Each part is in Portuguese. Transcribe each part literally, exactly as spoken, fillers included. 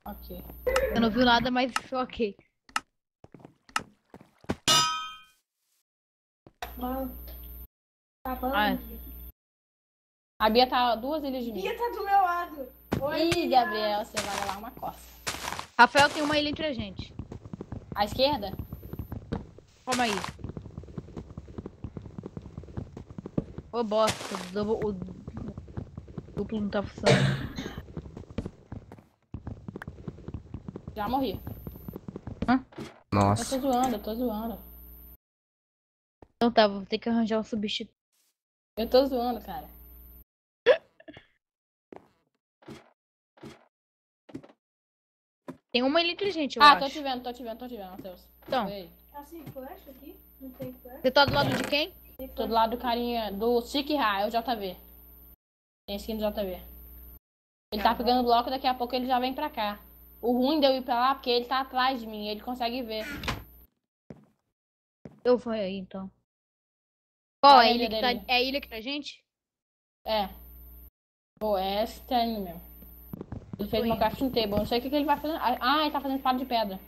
Ok. Eu não vi nada, mas ok. Bom. Tá bom. Ah. A Bia tá duas ilhas de mim. Bia tá do meu lado. Oi, Ih, Bia. Gabriel, você vai levar uma costa. Rafael tem uma ilha entre a gente. À esquerda? Calma aí. Ô bosta, o, duplo- o duplo não tá funcionando. Já morri. Hã? Eu Nossa. tô zoando, eu tô zoando. Então tá, vou ter que arranjar um substituto. Eu tô zoando, cara. Tem uma ilha entre a gente, eu Ah, acho. tô te vendo, tô te vendo, tô te vendo, Matheus. Então. Oi. Tá sem flash aqui? Não tem flash? Você tá do lado de quem? Tem Tô flash. do lado do carinha do Chique Ra, é o J V. Tem skin do J V. Ele tá pegando bloco, daqui a pouco ele já vem pra cá. O ruim de eu ir pra lá, porque ele tá atrás de mim, ele consegue ver. Eu vou aí, então. Qual Olha é a a ilha ilha que tá... dele. É a ilha que tá a gente? É. Pô, é estranho mesmo. Ele fez Tô uma indo. crafting table, eu não sei o que, que ele vai fazer. Ah, ele tá fazendo espada de pedra.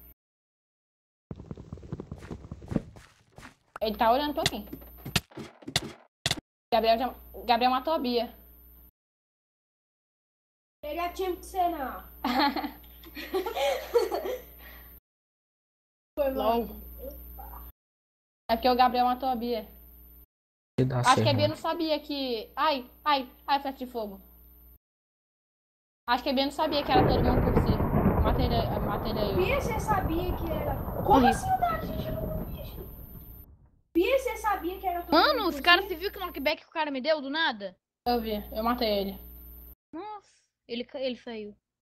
Ele tá olhando pra mim. Gabriel, já... Gabriel matou a Bia. Negativo que você não. Foi mal. É porque o Gabriel matou a Bia. Que dá Acho que a Bia certo. não sabia que... Ai, ai, ai, flecha de fogo. Acho que a Bia não sabia que era todo mundo por si. Matei ele, matei ele aí. Bia, você sabia que era... Como assim o Dark chegou no bicho? Bia, você sabia que era todo Mano, mundo os por caras, si? você viu que knockback que o cara me deu do nada? Eu vi, eu matei ele. Nossa, ele, ca- ele saiu.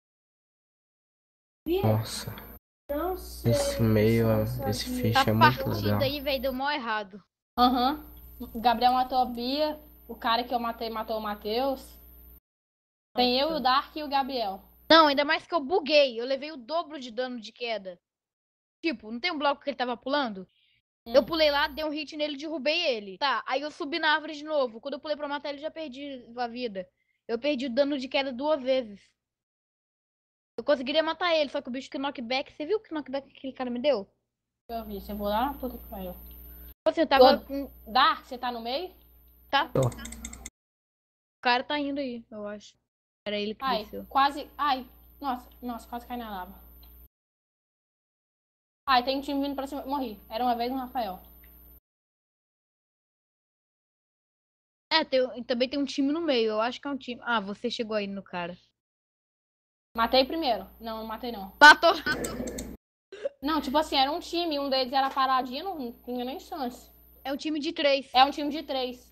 Bia, Nossa. não sei. Esse meio, se eu esse sabia. fish Tá é muito partindo legal. aí, velho, deu mó errado. Aham. O Gabriel matou a Bia. O cara que eu matei matou o Matheus. Tem eu, o Dark e o Gabriel. Não, ainda mais que eu buguei. Eu levei o dobro de dano de queda. Tipo, não tem um bloco que ele tava pulando? Hum. Eu pulei lá, dei um hit nele, derrubei ele. Tá, aí eu subi na árvore de novo. Quando eu pulei pra matar ele, já perdi a vida. Eu perdi o dano de queda duas vezes. Eu conseguiria matar ele, só que o bicho que knockback... Você viu que knockback que aquele cara me deu? Eu vi, você vou lá na puta que pariu. Tipo assim, eu tava Ô, com... Dark, você tá no meio? Tá? Tô. O cara tá indo aí, eu acho. Era ele que Ai, desceu. quase... Ai, nossa, nossa, quase cai na lava. Ai, tem um time vindo pra cima. Morri. Era uma vez um Rafael. É, tem, também tem um time no meio. Eu acho que é um time... Ah, você chegou aí no cara. Matei primeiro. Não, não matei não. Matou! Não, tipo assim, era um time. Um deles era paradinho, não tinha nem chance. É um time de três. É um time de três.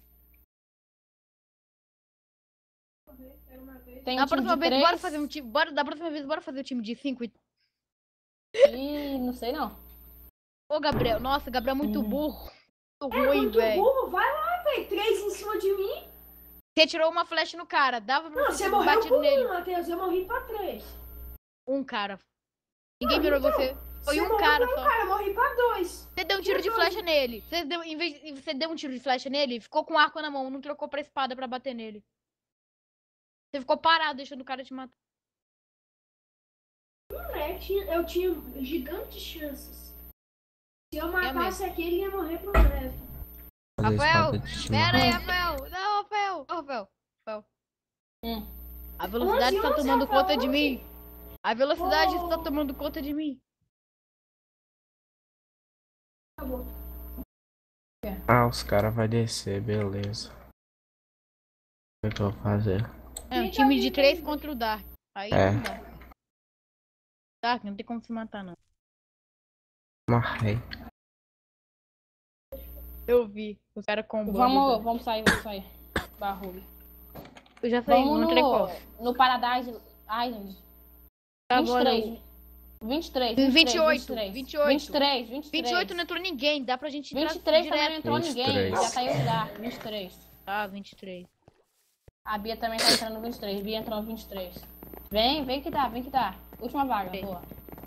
Tem um Da time próxima de vez, três. bora fazer um time... Bora, da próxima vez, bora fazer o time de cinco. E... Ih, não sei não. Ô, Gabriel. Nossa, Gabriel é muito Hum. burro. Muito É ruim, muito velho. burro, vai lá, velho. Três em cima de mim. Você tirou uma flecha no cara. Dava pra Não, você você ter morreu batido por nele. um, Matheus. Eu morri pra três. Um cara. Ninguém Não, mirou então, você. Foi você um morreu cara pra um só. cara, eu morri pra dois. Você deu um tiro de Tinha flecha dois. nele. Você deu, em vez, você deu um tiro de flecha nele, ficou com o arco na mão, não trocou pra espada pra bater nele. Você ficou parado, deixando o cara te matar. É, tinha- eu tinha gigantes chances. Se eu matasse mesmo. aquele, ele ia morrer pro breve. Fazer Rafael, espada de pera aí, chimarrão. Rafael. Não, Rafael. Ô, Rafael. Rafael. Hum. A velocidade onze, está onze, tomando Rafael, conta de onze. mim. A velocidade Oh. está tomando conta de mim. Tá bom. Ah, os caras vão descer, beleza. O que eu vou fazer? É um Quem tá time de vivo três ainda? contra o Dark. Aí É. não dá. Dark, não tem como se matar, não. Marrei. Eu vi. Os caras combando. Vamos, vamos sair, vamos sair. Barulho. Eu já saí, Vamos não entrei qual. no, no Paradise Island. Tá vinte e três. bom, vinte e três. vinte e oito, vinte e três. vinte e oito. vinte e três. vinte e três. vinte e oito não entrou ninguém, dá pra gente entrar vinte e três também não direto. entrou vinte e ninguém. três. Já tá aí o Dark. vinte e três. Ah, vinte e três. A Bia também tá entrando no vinte e três. Bia entrou no vinte e três. Vem, vem que dá, vem que dá. Última vaga, Ok. boa.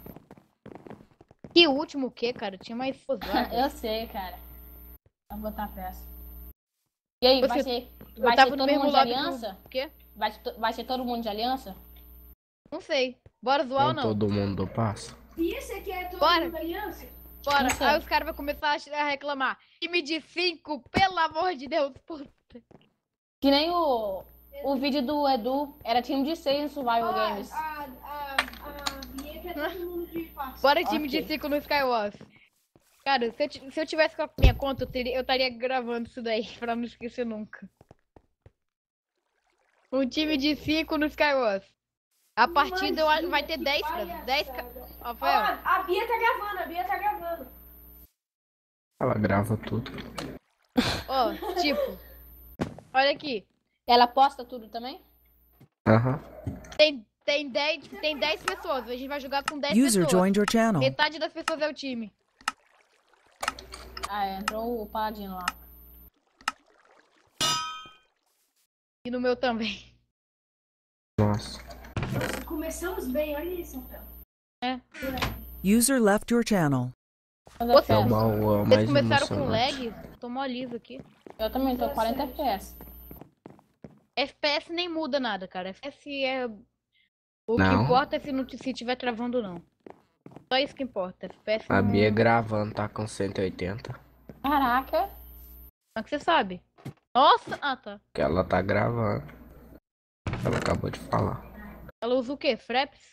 Que último o quê, cara? Tinha mais fuzilado. Eu sei, cara. Vou botar a peça. E aí, Você- vai ser, Eu vai tava ser no todo mesmo mundo de lado que o- aliança? O quê? Vai, ser to- vai ser todo mundo de aliança? Não sei. Bora zoar ou Com não? todo mundo passa. Bia, você quer todo Bora. mundo aliança? Bora. Não sei. Aí os caras vão começar a reclamar. Time de cinco, pelo amor de Deus. Puta. Que nem o, o vídeo do Edu. Era time de seis no Survival Ó, Games. a, a, a Bia quer todo mundo de fácil. Bora time Ok. de cinco no Skywars. Cara, se eu, ti- se eu tivesse com a minha conta, eu teria- eu estaria gravando isso daí pra não esquecer nunca. Um time de cinco no Skywars. A partida eu a- vai ter dez, pra- dez. ca- Ó, Rafael, a Bia tá gravando, a Bia tá gravando. Ela grava tudo. ó, tipo. Olha aqui. Ela posta tudo também? Aham. Tem, tem, dez, tem dez pessoas. A gente vai jogar com dez User pessoas. joined your channel. Metade das pessoas é o time. Ah, é, entrou o Paladino lá. E no meu também. Nossa. Nossa, começamos bem, olha isso, então. É. User left your channel. Mas é Você- É o festa. baú é o Vocês mais começaram com emocionante. lag? Tô mó liso aqui. Eu também tô quarenta F P S. F P S nem muda nada, cara. F P S é. O que Não. importa é se não se tiver travando ou não. Só isso que importa. F P S A não... Bia gravando tá com cento e oitenta. Caraca. Como é que você sabe? Nossa! Ah, tá. Que ela tá gravando. Ela acabou de falar. Ela usa o quê? Fraps?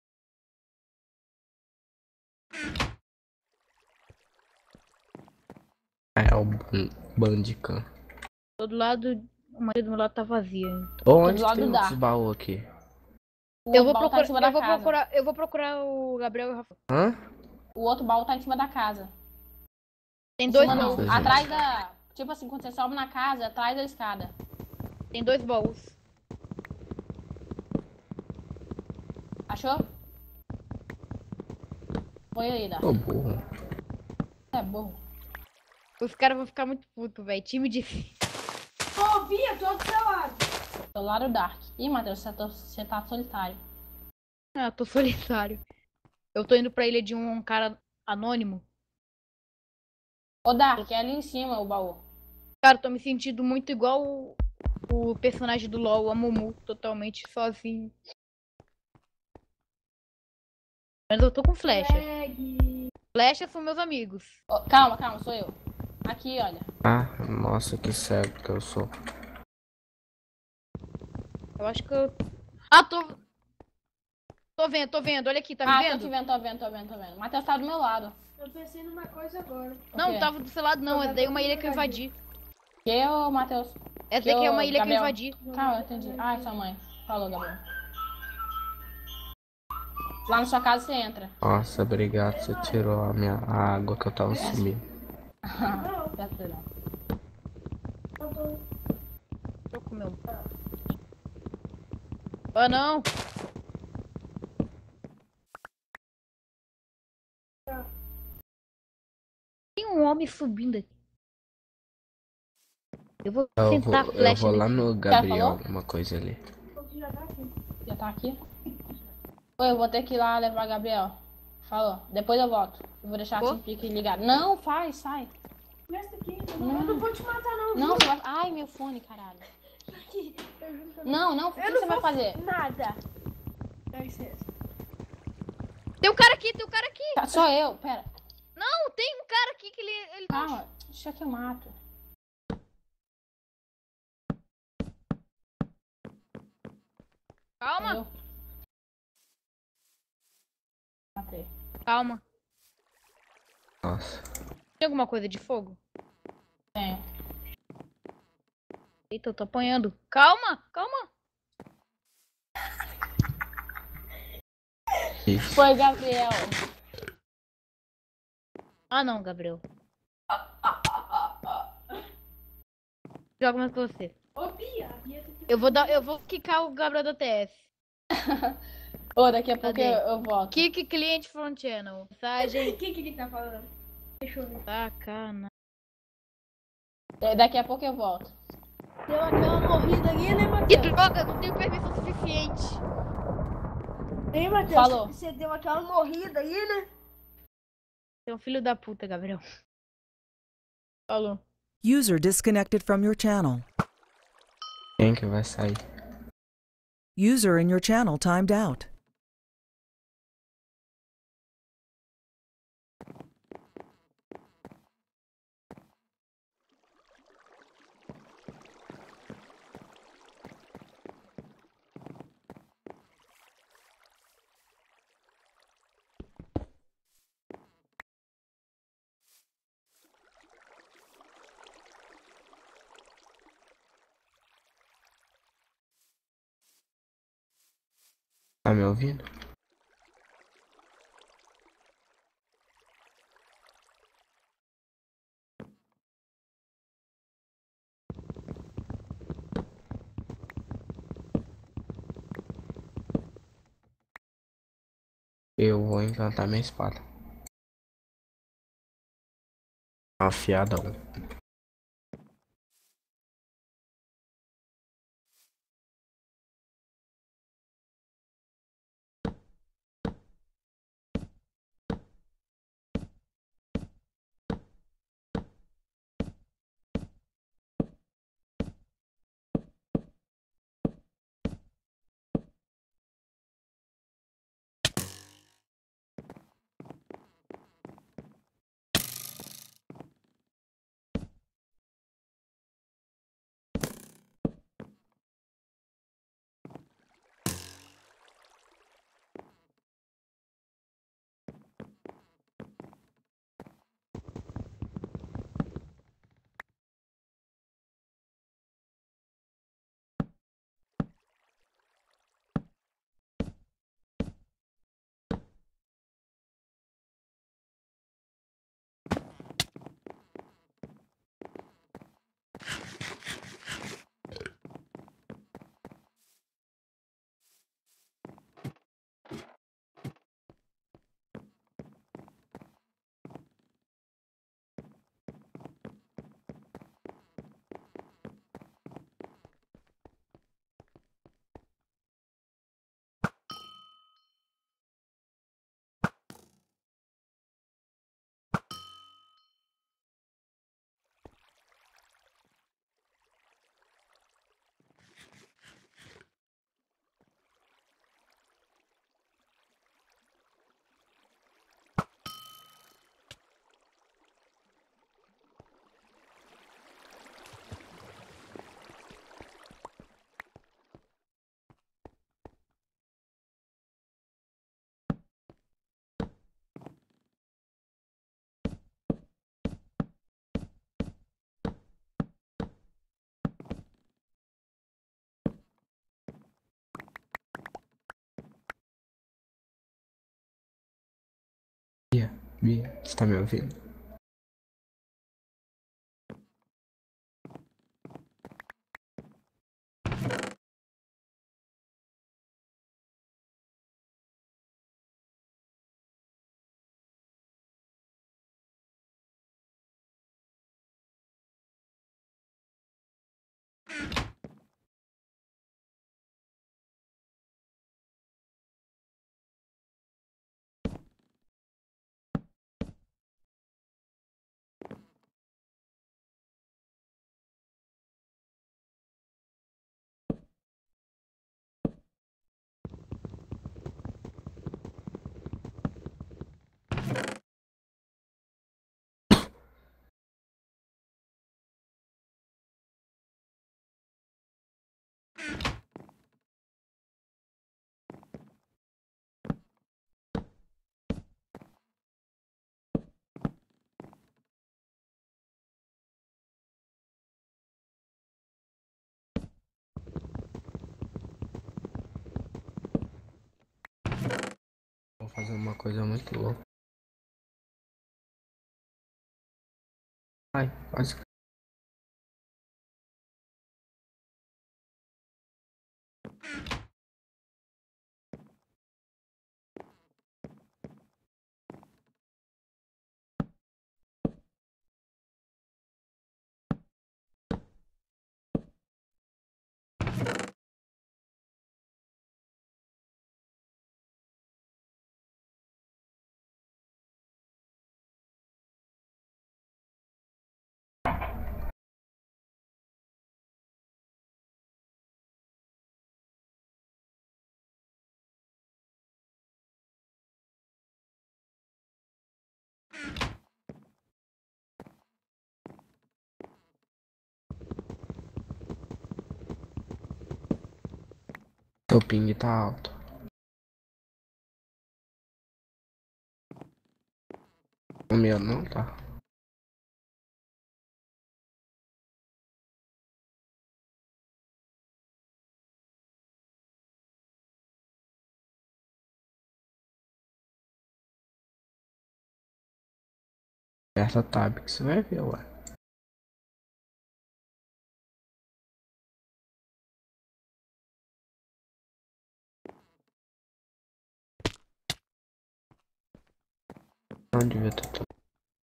É o ban- Bandicam. Todo lado. O marido do meu lado tá vazia. Ô, onde lado tem dá. outros baús aqui? O Eu vou, outro baú tá procurar, em cima da eu, vou casa. procurar, eu vou procurar o Gabriel e o Rafa. Hã? O outro baú tá em cima da casa. Tem Em dois cima baús. não, gente. atrás da... Tipo assim, quando você sobe na casa, atrás da escada. Tem dois baús. Achou? Foi aí, Dá. Ô, burro. É burro. Os caras vão ficar muito putos, velho. Time de. Ô, Bia, tô do seu lado. Do lado Dark. Ih, Matheus, você tá, você tá solitário. Ah, tô solitário. Eu tô indo pra ilha de um cara anônimo. Ô, Dark, é ali em cima o baú. Cara, eu tô me sentindo muito igual o, o personagem do LoL, a Mumu, totalmente sozinho. Mas eu tô com flecha. Lag. Flechas são meus amigos. Ô, calma, calma, sou eu. Aqui, olha. Ah, nossa, que cego que eu sou. Eu acho que eu. Ah, tô. Tô vendo, tô vendo. Olha aqui, tá me ah, tô vendo? te vendo, tô vendo, tô vendo, tô vendo. Matheus tá do meu lado. Eu pensei numa coisa agora. Não, O quê? tava do seu lado não. Essa daí é uma ilha que eu invadi. Que eu, Matheus? Essa daqui é uma Ô, ilha que eu Gabriel. invadi. Calma, eu entendi. Ai, sua mãe. Falou, Gabriel. Lá na sua casa você entra. Nossa, obrigado. Você tirou a minha a água que eu tava sumindo. Já sei lá. Eu tô... Deixa eu comer um. Ah, não! Tem um homem subindo aqui. Eu vou Eu vou, sentar a eu flecha vou lá nele. no Gabriel, falou? uma coisa ali. Você já tá aqui. Já tá aqui? Oi, eu vou ter que ir lá levar Gabriel. Falou. Depois eu volto. Eu vou deixar a Ô. TeamSpeak ligada. Não, faz, sai. Presta aqui. Eu não vou te matar, não. Não, você vai... Ai, meu fone, caralho. Aqui. Eu juro que eu Não, não. O que Eu você não vai vou fazer? Nada. Dá licença. Tem um cara aqui, tem um cara aqui! Tá, sou eu. Pera. Não, tem um cara aqui que ele. ele... Calma. Deixa que eu mato. Calma, Eu. Matei. calma. Nossa. Tem alguma coisa de fogo? Tenho. Eita, eu tô apanhando. Calma, calma. Isso. Foi, Gabriel. Ah, não, Gabriel. Joga mais pra você. Ô, Bia. A Bia tá aqui. Eu vou dar, eu vou quicar o Gabriel da T S. Ô, daqui a pouco Cadê? eu, eu volto. Kick cliente front channel. Mensagem. O que que ele tá falando? Deixa eu ver. Sacana. É, Daqui a pouco eu volto. Deu aquela morrida ali, né, Que Matheus? droga, não tenho permissão suficiente. Hein, Matheus? Falou. Você deu aquela morrida aí, né? Você é um filho da puta, Gabriel. Falou. User disconnected from your channel. Quem que vai sair? User in your channel timed out. Tá me ouvindo? Eu vou encantar minha espada. Afiadão. Bia, Bia, você tá me ouvindo? Vou fazer uma coisa muito louca. Ai, quase. Teu ping tá alto. O meu não tá. Aperta tab que você vai ver, ué. Não devia ter tudo.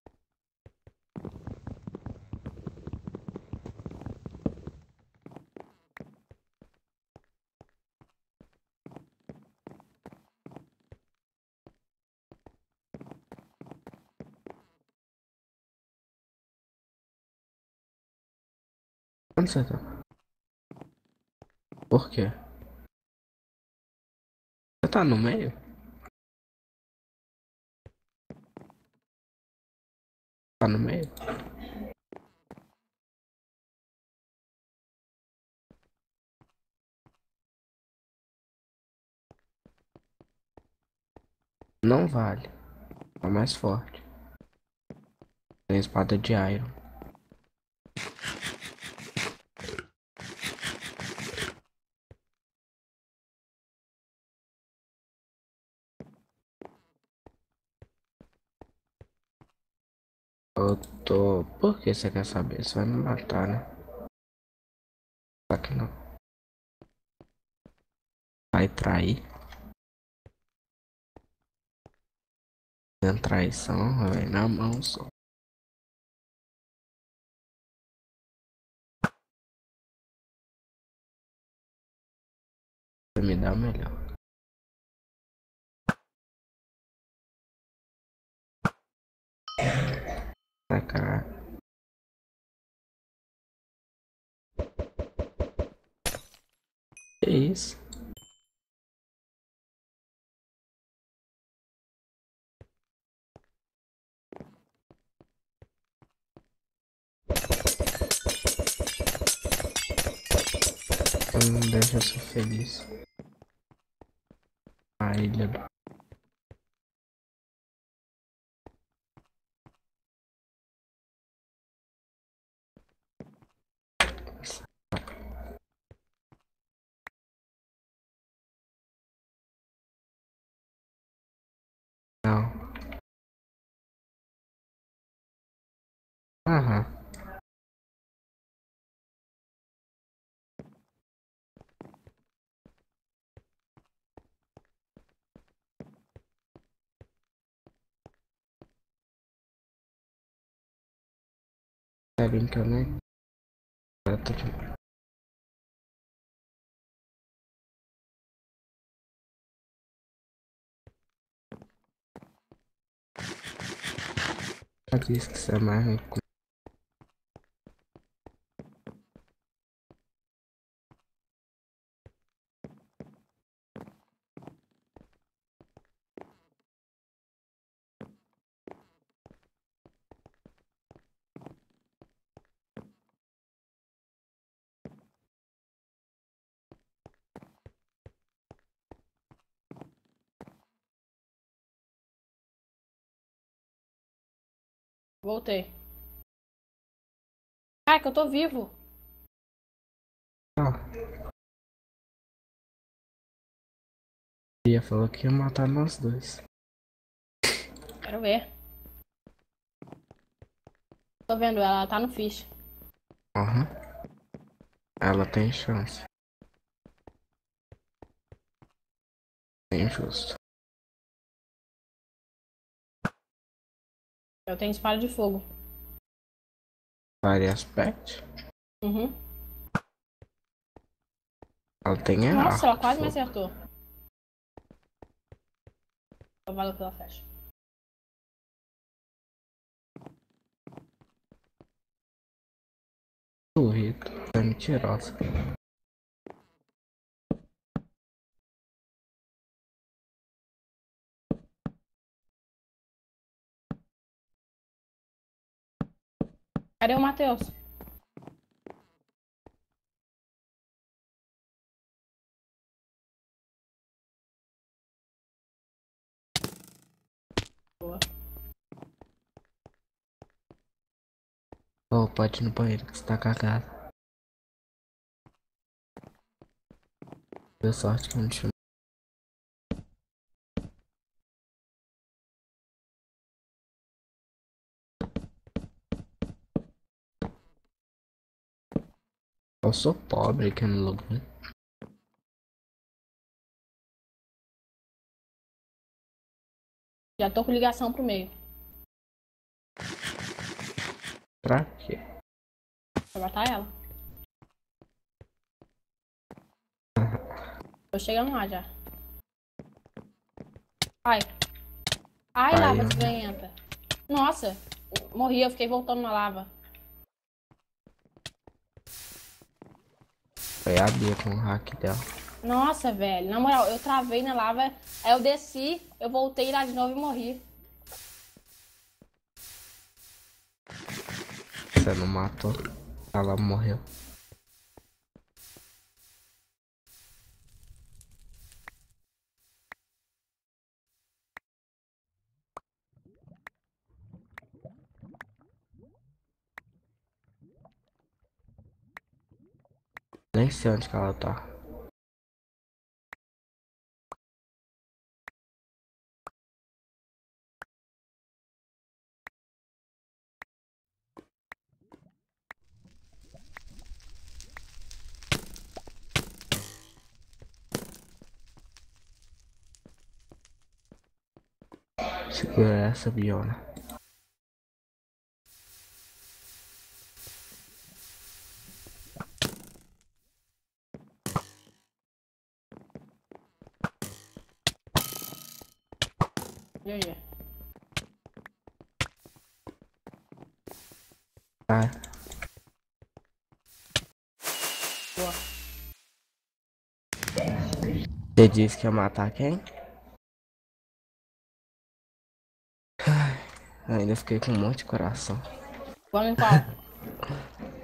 Onde você tá? Por quê? Você tá no meio? Tá no meio? Não vale. É mais forte. Tem espada de iron. Eu tô... Por que você quer saber? Você vai me matar, né? Só que não. Vai trair. Tem traição, vai na mão só. Você me dá o melhor. Vai, cara. Que isso? Não deixa eu ser feliz. A ilha do... Não. Aham. Tá brincando, né? Agora tô de... Já disse que você é mais rico. Voltei. Ai, que eu tô vivo. Ah. Ia falou que ia matar nós dois. Quero ver. Tô vendo ela, ela tá no fish. Aham. Ela tem chance. É injusto. Eu tenho espada de fogo. Fire aspect. Uhum. Ela tem é Nossa, arco ela de quase me fogo. acertou. Só valeu pela flecha. Duvido. É mentirosa. Cadê o Matheus? Boa. Ô, pode ir no banheiro que você tá cagado. Deu sorte que eu não te chamei. Eu sou pobre aqui no lugar. Já tô com ligação pro meio. Pra quê? Pra matar ela. Tô chegando lá já. Ai. Ai, Ai, lava ó. desgranhenta. Nossa. Morri, eu fiquei voltando na lava. Foi a Bia com o hack dela. Nossa, velho. Na moral, eu travei na lava. Aí eu desci, eu voltei lá de novo e morri. Você não matou? Ela morreu. Nem sei onde que ela tá. Segura essa, Biona. G G. Tá. Boa. Você disse que ia matar quem? Ai, ainda fiquei com um monte de coração. Vamos em qual?